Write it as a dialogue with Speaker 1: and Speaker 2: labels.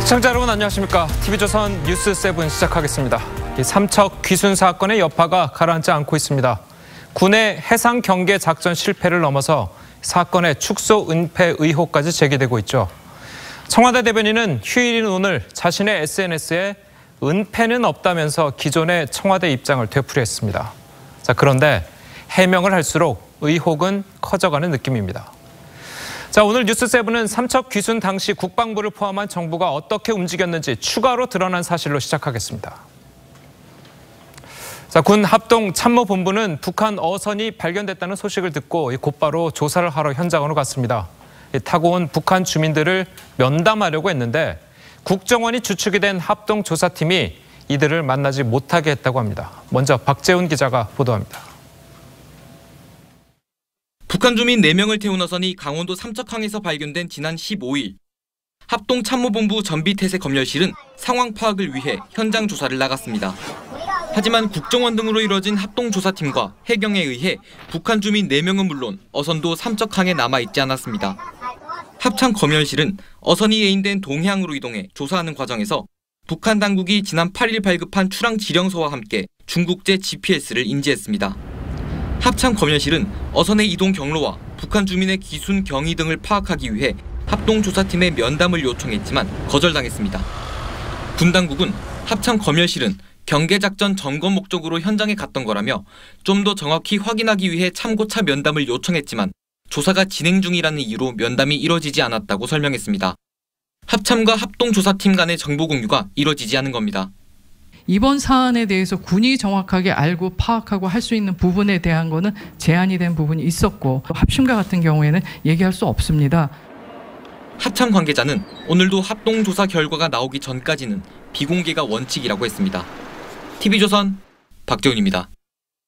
Speaker 1: 시청자 여러분 안녕하십니까. TV조선 뉴스 7 시작하겠습니다. 삼척 귀순 사건의 여파가 가라앉지 않고 있습니다. 군의 해상 경계 작전 실패를 넘어서 사건의 축소 은폐 의혹까지 제기되고 있죠. 청와대 대변인은 휴일인 오늘 자신의 SNS에 은폐는 없다면서 기존의 청와대 입장을 되풀이했습니다. 그런데 해명을 할수록 의혹은 커져가는 느낌입니다. 오늘 뉴스7은 삼척 귀순 당시 국방부를 포함한 정부가 어떻게 움직였는지 추가로 드러난 사실로 시작하겠습니다. 군 합동참모본부는 북한 어선이 발견됐다는 소식을 듣고 곧바로 조사를 하러 현장으로 갔습니다. 타고 온 북한 주민들을 면담하려고 했는데 국정원이 주축이 된 합동조사팀이 이들을 만나지 못하게 했다고 합니다. 먼저 박재훈 기자가 보도합니다.
Speaker 2: 북한 주민 4명을 태운 어선이 강원도 삼척항에서 발견된 지난 15일. 합동참모본부 전비태세 검열실은 상황 파악을 위해 현장 조사를 나갔습니다. 하지만 국정원 등으로 이뤄진 합동조사팀과 해경에 의해 북한 주민 4명은 물론 어선도 삼척항에 남아있지 않았습니다. 합참검열실은 어선이 예인된 동해항으로 이동해 조사하는 과정에서 북한 당국이 지난 8일 발급한 출항 지령서와 함께 중국제 GPS를 인지했습니다. 합참검열실은 어선의 이동 경로와 북한 주민의 귀순 경위 등을 파악하기 위해 합동조사팀의 면담을 요청했지만 거절당했습니다. 군 당국은 합참검열실은 경계작전 점검 목적으로 현장에 갔던 거라며 좀 더 정확히 확인하기 위해 참고차 면담을 요청했지만 조사가 진행 중이라는 이유로 면담이 이뤄지지 않았다고 설명했습니다. 합참과 합동조사팀 간의 정보 공유가 이뤄지지 않은 겁니다.
Speaker 3: 이번 사안에 대해서 군이 정확하게 알고 파악하고 할 수 있는 부분에 대한 거는 제한이 된 부분이 있었고 합심과 같은 경우에는 얘기할 수 없습니다.
Speaker 2: 합참 관계자는 오늘도 합동조사 결과가 나오기 전까지는 비공개가 원칙이라고 했습니다. TV조선 박재훈입니다.